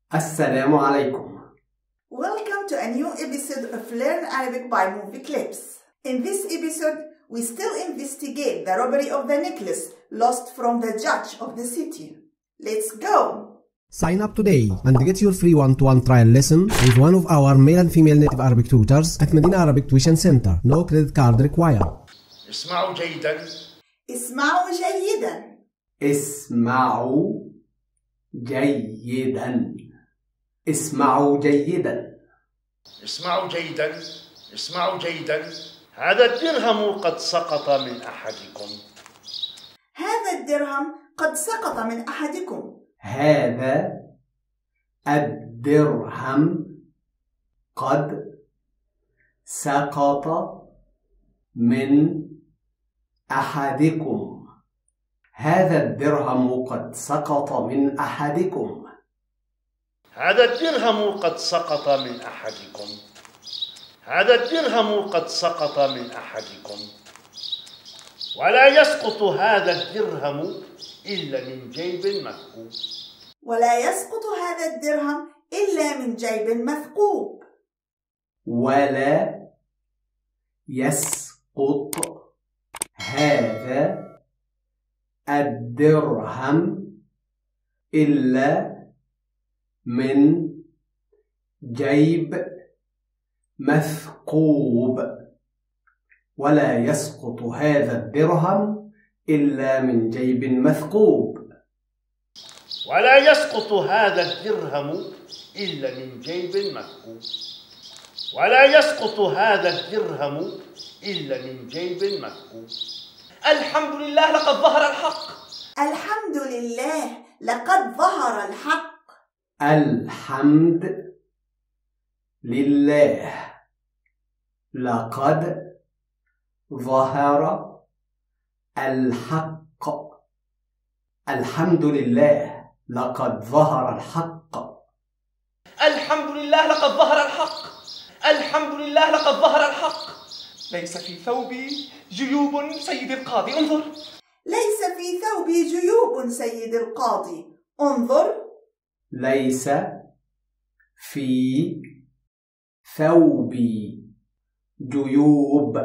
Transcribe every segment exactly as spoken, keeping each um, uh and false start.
السلام عليكم. Welcome to a new episode of Learn Arabic by Movie Clips. In this episode, we still investigate the robbery of the necklace lost from the judge of the city. Let's go! Sign up today and get your free one-to-one trial lesson with one of our male and female native Arabic tutors at Madinah Arabic Tuition Center. No credit card required. اسمعوا جيدا. اسمعوا جيدا. اسمعوا جيدا. اسمعوا جيدا. اسمعوا جيدا. اسمعوا جيدا. هذا الدرهم قد سقط من أحدكم. هذا الدرهم قد سقط من أحدكم. هذا الدرهم قد سقط من أحدكم. هذا الدرهم قد سقط من أحدكم. هذا الدرهم قد سقط من أحدكم. هذا الدرهم قد سقط من أحدكم. ولا يسقط هذا الدرهم إلا من جيب مثقوب. ولا يسقط هذا الدرهم إلا من جيب مثقوب. ولا يسقط هذا الدرهم إلا من جيب مثقوب. ولا يسقط هذا الدرهم إلا من جيب مثقوب. ولا يسقط هذا الدرهم إلا من جيب مثقوب. ولا يسقط هذا الدرهم إلا من جيب مثقوب. الحمد لله لقد ظهر الحق. الحمد لله لقد ظهر الحق. الحمد لله لقد ظهر الحق. الحمد لله لقد ظهر الحق. الحمد لله لقد ظهر الحق. الحمد لله لقد ظهر الحق. ليس في ثوبي جيوب سيد القاضي، انظر. ليس في ثوبي جيوب سيد القاضي، انظر. ليس في ثوبي جيوب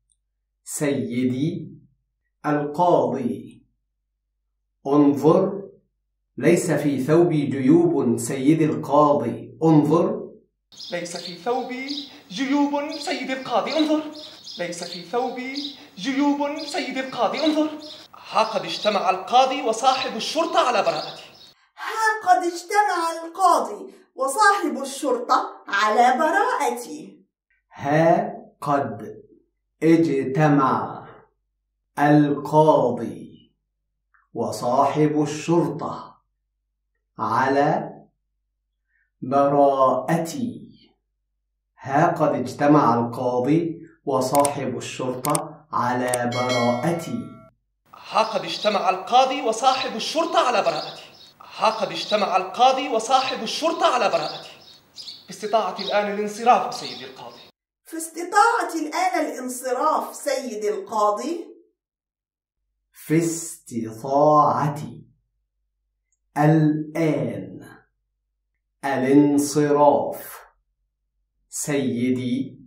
سيدي القاضي، انظر. ليس في ثوبي جيوب سيد القاضي، انظر. ليس في ثوبي جيوب سيد القاضي، انظر. ليس في ثوبي جيوب سيد القاضي، انظر. ها قد اجتمع القاضي وصاحب الشرطة على براءتي. ها قد اجتمع القاضي وصاحب الشرطة على براءتي. ها قد اجتمع القاضي وصاحب الشرطة على براءتي. ها قد اجتمع القاضي وصاحب الشرطة على براءتي. ها قد اجتمع القاضي وصاحب الشرطة على براءتي. ها قد اجتمع القاضي وصاحب الشرطة على براءتي. باستطاعتي الآن الانصراف سيدي القاضي. في استطاعتي الآن الانصراف سيد القاضي. في استطاعتي الآن الانصراف سيدي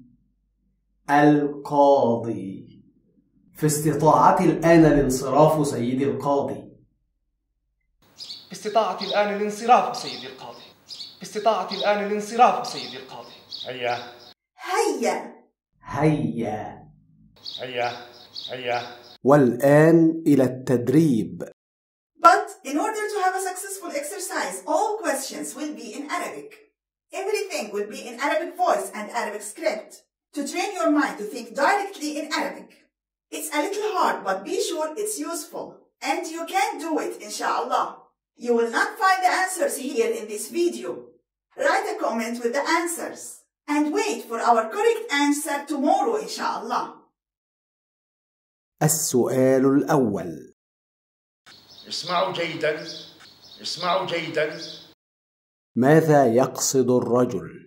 القاضي. في استطاعتي الآن الانصراف سيدي القاضي. باستطاعتي الآن الانصراف سيدي القاضي. باستطاعتي الآن الانصراف سيدي القاضي. هيا. هيا. هيا. هيا. هيا. والآن إلى التدريب. But in order to have a successful exercise, all questions will be in Arabic. Everything will be in Arabic voice and Arabic script to train your mind to think directly in Arabic. It's a little hard, but be sure it's useful. And you can do it, inshallah. You will not find the answers here in this video. Write a comment with the answers. And wait for our correct answer tomorrow, inshallah. السؤال الأول. اسمعوا جيدا. اسمعوا جيدا. ماذا يقصد الرجل؟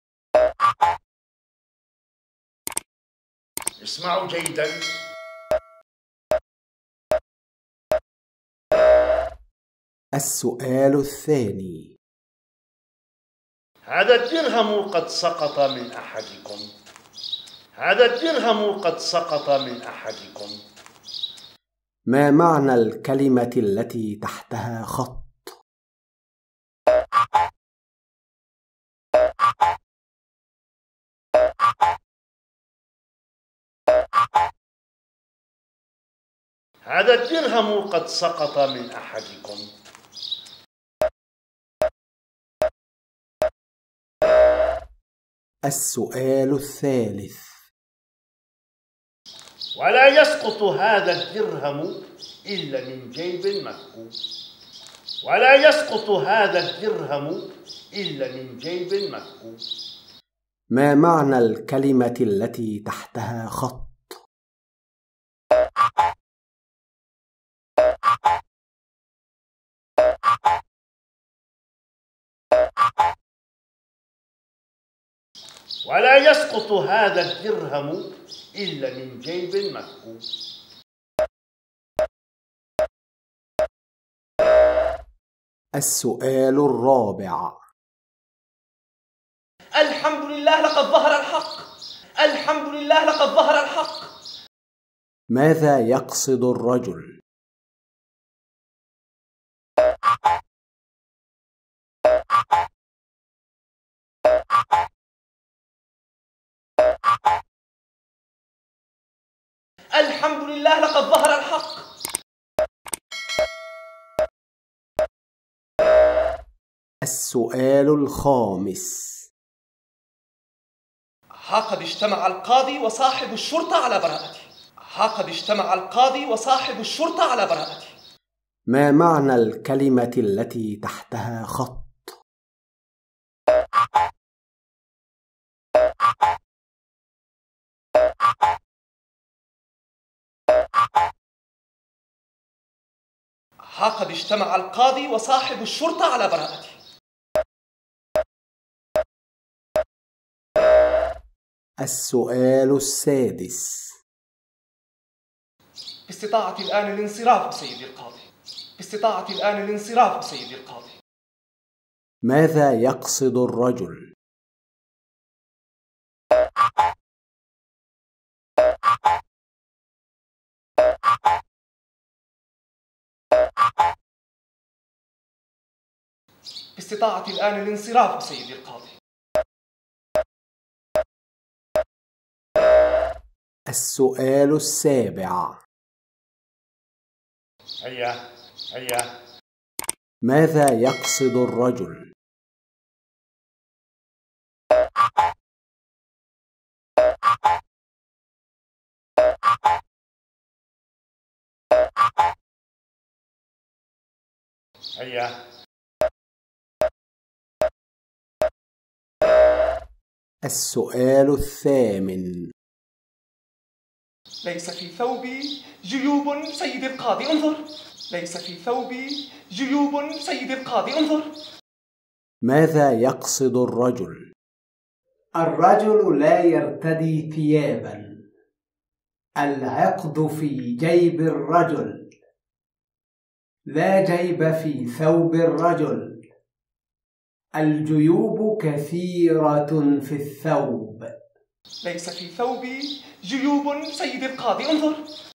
اسمعوا جيدا. السؤال الثاني. هذا الدرهم قد سقط من أحدكم. هذا الدرهم قد سقط من أحدكم. ما معنى الكلمة التي تحتها خط؟ هذا الدرهم قد سقط من أحدكم. السؤال الثالث. ولا يسقط هذا الدرهم إلا من جيب مكوك. ولا يسقط هذا الدرهم إلا من جيب مكوك. ما معنى الكلمة التي تحتها خط؟ ولا يسقط هذا الدرهم إلا من جيب مكوك. السؤال الرابع. الحمد لله لقد ظهر الحق. الحمد لله لقد ظهر الحق. ماذا يقصد الرجل؟ الحمد لله لقد ظهر الحق. السؤال الخامس. ها قد اجتمع القاضي وصاحب الشرطة على براءتي. ها قد اجتمع القاضي وصاحب الشرطة على براءتي. ما معنى الكلمة التي تحتها خط؟ ها قد اجتمع القاضي وصاحب الشرطة على براءتي. السؤال السادس. باستطاعة الآن الانصراف سيدي القاضي. باستطاعة الآن الانصراف سيدي القاضي. ماذا يقصد الرجل؟ باستطاعة الآن الانصراف سيدي القاضي. السؤال السابع. هيا هيا. ماذا يقصد الرجل؟ هيا. السؤال الثامن. ليس في ثوبي جيوب سيدي القاضي انظر. ليس في ثوبي جيوب سيدي القاضي انظر. ماذا يقصد الرجل؟ الرجل لا يرتدي ثيابا. العقد في جيب الرجل. لا جيب في ثوب الرجل. الجيوب كثيرة في الثوب. ليس في ثوبي جيوب سيدي القاضي انظر.